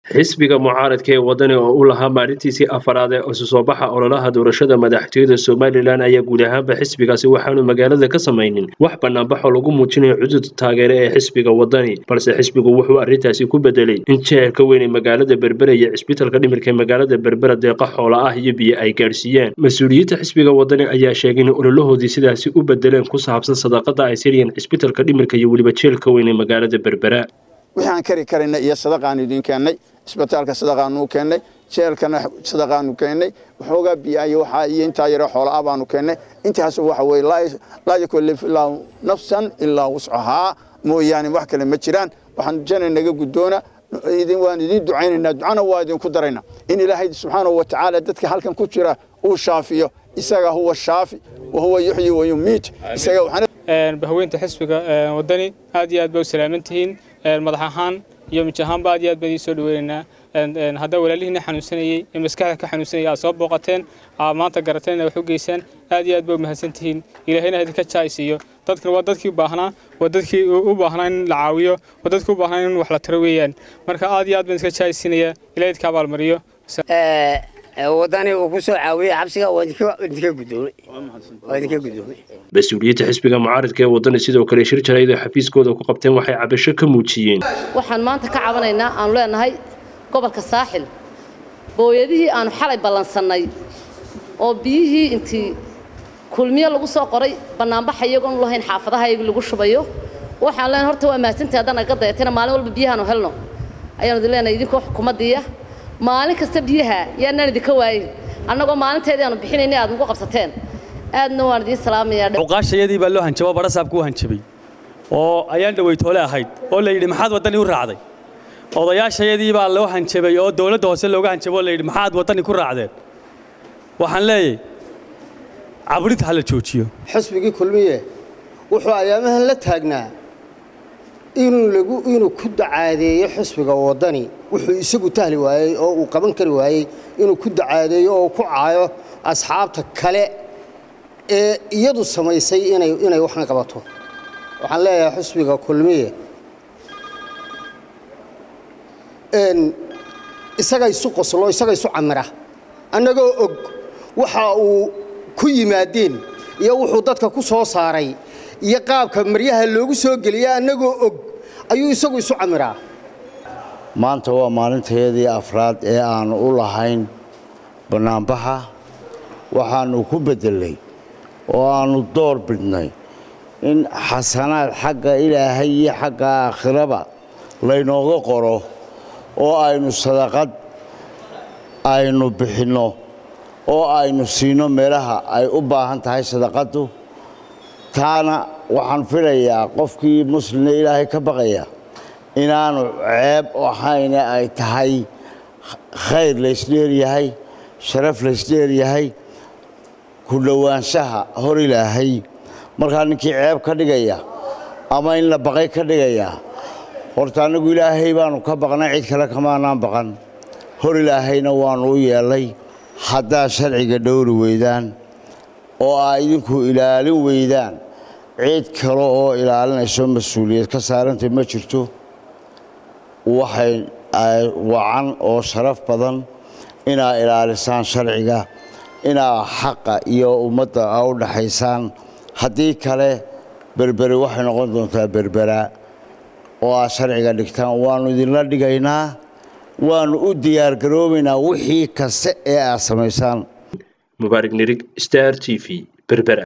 xisbiga mucaaradka ee wadani oo u lahaa maalintiisii afaraad ee isu soo baxa ololaha doorashada madaxtooyada Somaliland ayaa guud ahaanba xisbigaasi waxaanu magaalada ka samaynin wax banaanbaxo lagu muujinayo cudud taageere ee xisbiga wadani balse xisbigu wuxuu arrintaasi ku bedelay in jeelka weyn ee magaalada Berbera iyo isbitaalka dhimirka ee magaalada Berbera deeqa xoolo ah iyo biyo ay gaarsiiyeen mas'uuliyiinta xisbiga wadani ayaa sheegay in ololahoodii sidaasi u bedeleen ku saabsan sadaqada ay siriyeen isbitaalka dhimirka iyo waliba jeelka weyn ee magaalada Berbera waxaan karina iyo sadaqaan idin keenay isbitaalka sadaqaan uu keenay jeelkana sadaqaan uu keenay waxooga biyaha waxa iyo inta yar xoolo abaanu keenay intaas waxa way la yakulif ilaa nafsan illa wus'aha mooyaane wax kale ma jiraan waxaan janay naga gudoona waan idin ducaynaynaa ducana waa idin ku darayna in ilaahay subhanahu wa ta'ala dadka halkan ku jira uu shaafiyo isaga huwa shaafi wa huwa yuhyi wa yumiit isaga waxaan bahweynta xisbiga wadani aad iyo aad bay u salaamantihiin madax ahaan iyo mijahan baad iyo aad bay soo dhaweynaa hadda walaalihina xanuunsanayay ee maskaxda ka xanuunsanayay soo booqateen maanta garateen wax u geysaan aad iyo aad bay u mahadsantihiin ilaahayna idinka jaaysiyo dadkan waa dadkii u baahnaa in la caawiyo waa dadkii u baahnaa in wax la taro weeyaan marka aad iyo aad baan iska jaaysinaya ilaahay idinka abaalmariyo wadani uu ku soo caawiyay xabsiga waa idinka gudoomay mas'uuliyiinta xisbiga mucaaradka ee wadani sidoo kale shir jaraa'id xafiiskooda ku qabteen waxay cabasho ka muujiyeen waxaan maanta ka cabanaynaa aan leenahay gobolka saaxil booyadihii aan xalay balansanay oo biyihii intii kulmiye lagu soo qoray banaanbax iyagoon lahayn xaafadaha iyaga lagu shubayo waxaan leenahay horta waa maasintii haddana ka dayatana maalin walba biyahan helno ayaan leenahay idinkoo xukuumaddiya maalin kasta biyaha yaanaan idinka waayin annagoo maalinteedii aanu bixinaynay aad ugu qabsateen aadna waan idin salaamayaa uqaashayadii baa loo hanjabo barasaabku u hanjabay oo ayaan dhaweytoole ahayd oo la yidhi maxaad wadani u raacday odayaashayadii baa loo hanjabay oo dawladda hoose looga hanjabo oo la yidhi maxaad wadani ku raacdeen waxaan leeyahay cabrid hala joojiyo xisbigii kulmiye wuxuu ayaamahan la taagnaa inuu ku dacaadeeyo xisbiga wadani wuxuu isagu tahli waayay oo uu qaban kari waayay inuu ku dacaadeeyo oo ku caayo asxaabta kale ee iyadu samaysay inay waxan qabato waxaan leeyahay xisbiga kulmiye isaga isu qoslo isaga isu camira annagoo og waxa uu ku yimaadeen iyo wuxuu dadka ku soo saaray iyo qaabka maryaha loogu soo geliyay annagoo og ayuu isagu isu camiraa maanta waa maalinteedii afraad ee aan u lahayn banaanbaxa waxaanu ku bedelay oo aanu door bidnay in xasanaad xagga ilaahay iyo xagga aakhiraba laynooga qoro oo aynu sadaqad aynu bixinno oo aynu siino meelaha ay u baahan tahay sadaqadu taana waxaan filayaa qofkii muslimna ilaahay ka baqaya inaanu ceeb ahayna ay tahay khayr la isleeyahay sharaf la isleeyahay ku dhawaanshaha hor ilaahay marka ninkii ceeb ka dhigaya ama in la baqay ka dhigaya horta anagu ilaahay baanu ka baqnay cid kale kama aanan baqan hor ilaahayna waanu u yeelay hadda sharciga dhowri weydaan oo ay idinku ilaalin weydaan cid kale oo ilaalinayso mas'uuliyad ka saarantay ma jirto waxay wacan oo sharaf badan inaa ilaalisaan sharciga inaa xaqa iyo ummadda u dhaxaysaan haddii kale berberi waxay noqon doontaa berbera oo aad sharciga dhigtaan waanu idinla dhigaynaa waanu u diyaar garoobaynaa wixii kasta ee aad samaysaan mubaarak nirig Star TV Berbera